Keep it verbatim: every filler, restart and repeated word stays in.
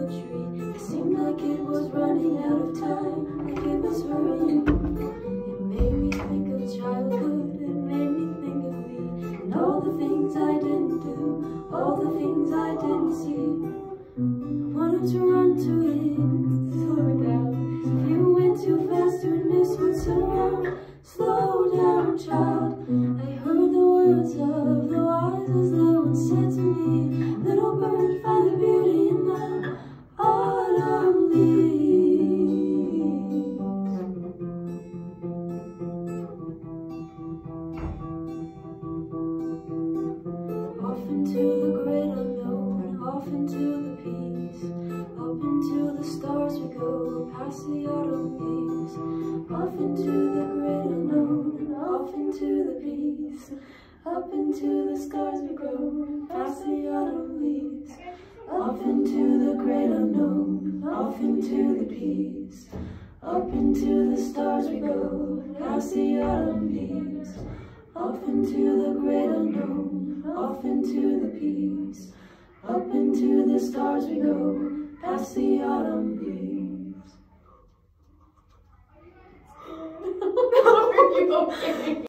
tree. It seemed like it was running out of time, like it was hurrying. It made me think of childhood, it made me think of me, and all the things I didn't do, all the things I didn't see. I wanted to run to it, slow down. If you went too fast, you'd miss what's around. Slow down, child. I heard the words of the wise as they once said to me, little bird, find the beauty in the autumn leaves. Off into the great unknown, off into the peace, up into the stars we go, past the autumn leaves. Off into the great unknown, off into the peace, up into the stars we go, past the autumn leaves. Off into the great unknown, off into the peace, up into the stars we go, past the autumn leaves. Off into the great unknown, off into the peace, up into the stars we go, past the autumn leaves. Are you okay?